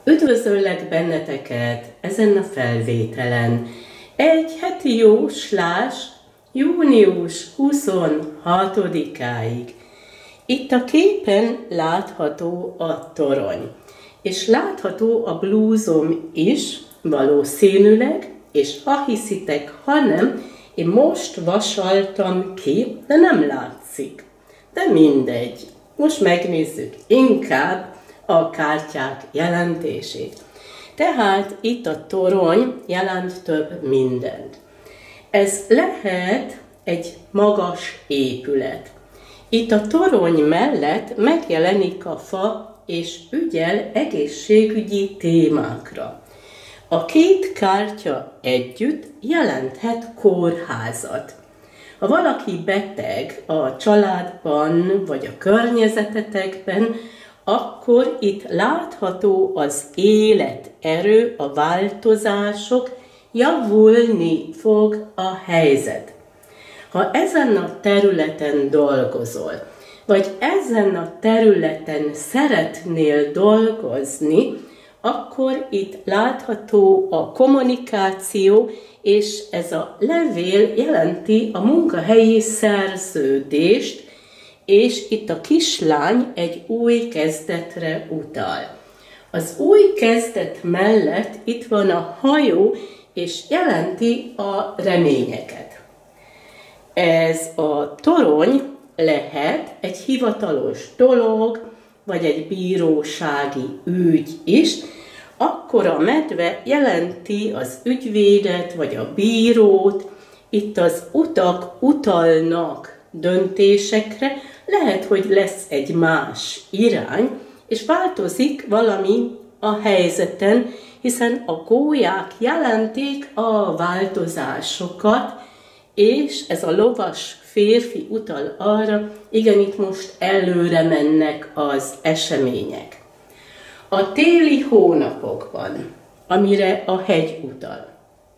Üdvözöllek benneteket ezen a felvételen. Egy heti jóslás június 26-áig. Itt a képen látható a torony, és látható a blúzom is valószínűleg, és ha hiszitek, ha nem, én most vasaltam ki, de nem látszik. De mindegy, most megnézzük inkább a kártyák jelentését. Tehát itt a torony jelent több mindent. Ez lehet egy magas épület. Itt a torony mellett megjelenik a fa, és ügyel egészségügyi témákra. A két kártya együtt jelenthet kórházat. Ha valaki beteg a családban vagy a környezetetekben, akkor itt látható az életerő, a változások, javulni fog a helyzet. Ha ezen a területen dolgozol, vagy ezen a területen szeretnél dolgozni, akkor itt látható a kommunikáció, és ez a levél jelenti a munkahelyi szerződést, és itt a kislány egy új kezdetre utal. Az új kezdet mellett itt van a hajó, és jelenti a reményeket. Ez a torony lehet egy hivatalos dolog, vagy egy bírósági ügy is, akkor a medve jelenti az ügyvédet, vagy a bírót, itt az utak utalnak döntésekre, lehet, hogy lesz egy más irány, és változik valami a helyzeten, hiszen a gólyák jelentik a változásokat, és ez a lovas férfi utal arra, igen, itt most előre mennek az események. A téli hónapokban, amire a hegy utal.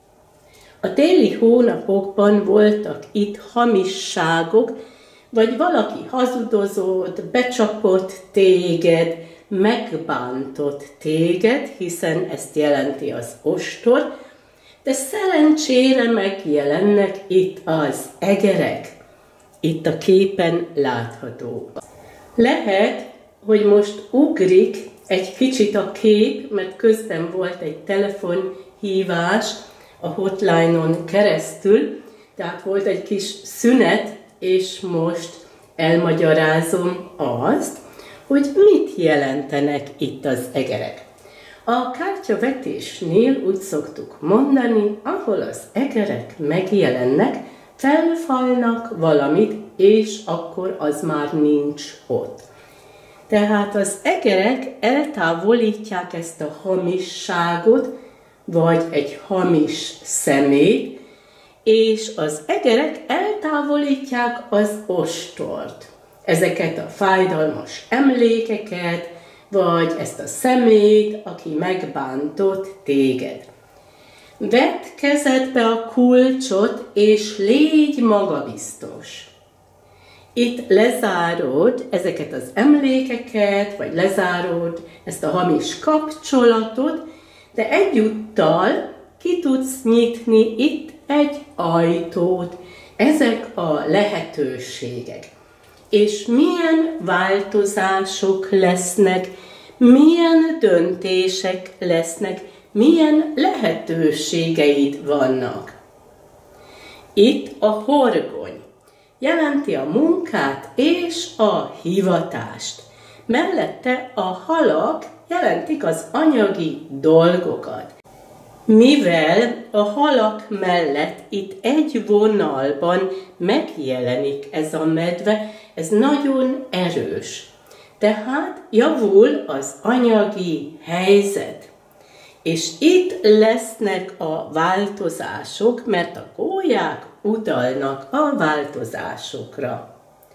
A téli hónapokban voltak itt hamisságok, vagy valaki hazudozott, becsapott téged, megbántott téged, hiszen ezt jelenti az ostor, de szerencsére megjelennek itt az egerek. Itt a képen látható. Lehet, hogy most ugrik egy kicsit a kép, mert közben volt egy telefonhívás a hotline-on keresztül, tehát volt egy kis szünet, és most elmagyarázom azt, hogy mit jelentenek itt az egerek. A kártyavetésnél úgy szoktuk mondani, ahol az egerek megjelennek, felfalnak valamit, és akkor az már nincs ott. Tehát az egerek eltávolítják ezt a hamisságot, vagy egy hamis szemét, és az egerek eltávolítják az ostort. Ezeket a fájdalmas emlékeket, vagy ezt a szemét, aki megbántott téged. Vedd kezedbe a kulcsot, és légy magabiztos. Itt lezárod ezeket az emlékeket, vagy lezárod ezt a hamis kapcsolatot, de egyúttal ki tudsz nyitni itt egy ajtót. Ezek a lehetőségek. És milyen változások lesznek, milyen döntések lesznek, milyen lehetőségeid vannak. Itt a horgony jelenti a munkát és a hivatást. Mellette a halak jelentik az anyagi dolgokat. Mivel a halak mellett itt egy vonalban megjelenik ez a medve, ez nagyon erős. Tehát javul az anyagi helyzet. És itt lesznek a változások, mert a gólyák utalnak a változásokra.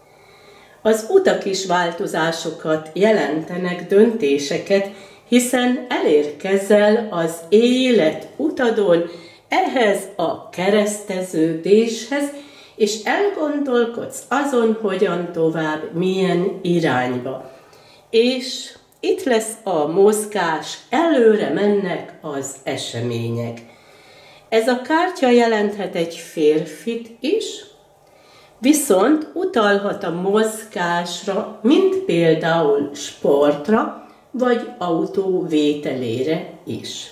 Az utak is változásokat jelentenek, döntéseket, hiszen elérkezel az élet utadon ehhez a kereszteződéshez, és elgondolkodsz azon, hogyan tovább, milyen irányba. És itt lesz a mozgás, előre mennek az események. Ez a kártya jelenthet egy férfit is, viszont utalhat a mozgásra, mint például sportra, vagy autó vételére is.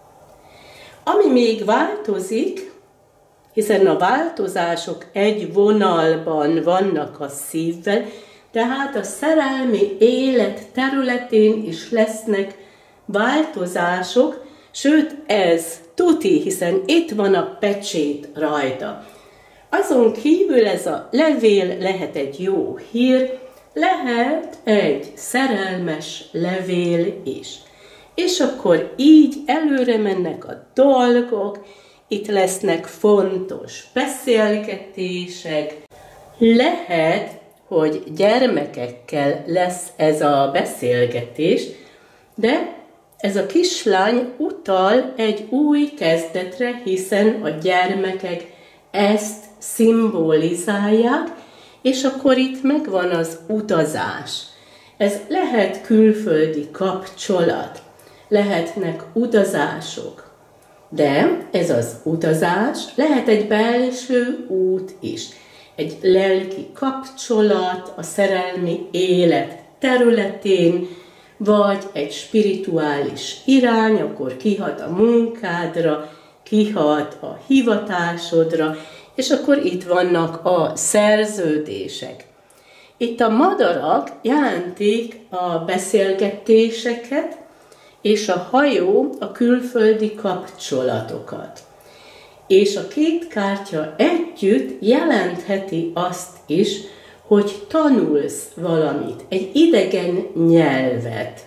Ami még változik, hiszen a változások egy vonalban vannak a szívvel, tehát a szerelmi élet területén is lesznek változások, sőt ez tuti, hiszen itt van a pecsét rajta. Azon kívül ez a levél lehet egy jó hír, lehet egy szerelmes levél is. És akkor így előre mennek a dolgok, itt lesznek fontos beszélgetések. Lehet, hogy gyermekekkel lesz ez a beszélgetés, de ez a kislány utal egy új kezdetre, hiszen a gyermekek ezt szimbolizálják, és akkor itt megvan az utazás. Ez lehet külföldi kapcsolat, lehetnek utazások, de ez az utazás lehet egy belső út is, egy lelki kapcsolat a szerelmi élet területén, vagy egy spirituális irány, akkor kihat a munkádra, kihat a hivatásodra, és akkor itt vannak a szerződések. Itt a madarak jelentik a beszélgetéseket, és a hajó a külföldi kapcsolatokat. És a két kártya együtt jelentheti azt is, hogy tanulsz valamit, egy idegen nyelvet.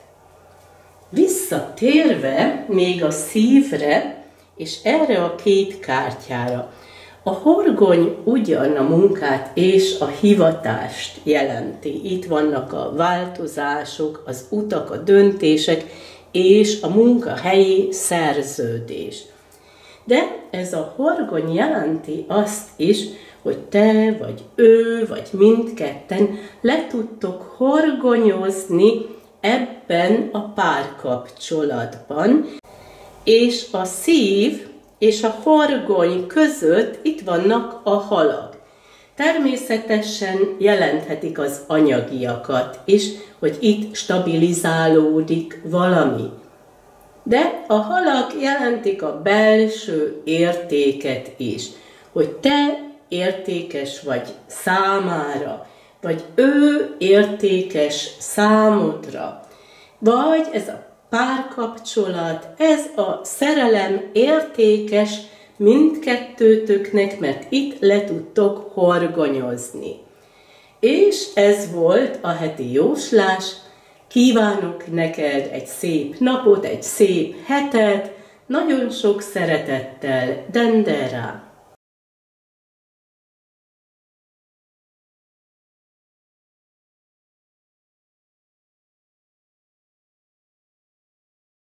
Visszatérve még a szívre, és erre a két kártyára, a horgony ugyan a munkát és a hivatást jelenti. Itt vannak a változások, az utak, a döntések és a munkahelyi szerződés. De ez a horgony jelenti azt is, hogy te, vagy ő, vagy mindketten le tudtok horgonyozni ebben a párkapcsolatban, és a szív és a horgony között itt vannak a halak. Természetesen jelenthetik az anyagiakat is, hogy itt stabilizálódik valami. De a halak jelentik a belső értéket is, hogy te értékes vagy számára, vagy ő értékes számodra, vagy ez a párkapcsolat, ez a szerelem értékes mindkettőtöknek, mert itt le tudtok horgonyozni. És ez volt a heti jóslás. Kívánok neked egy szép napot, egy szép hetet, nagyon sok szeretettel, Dendera!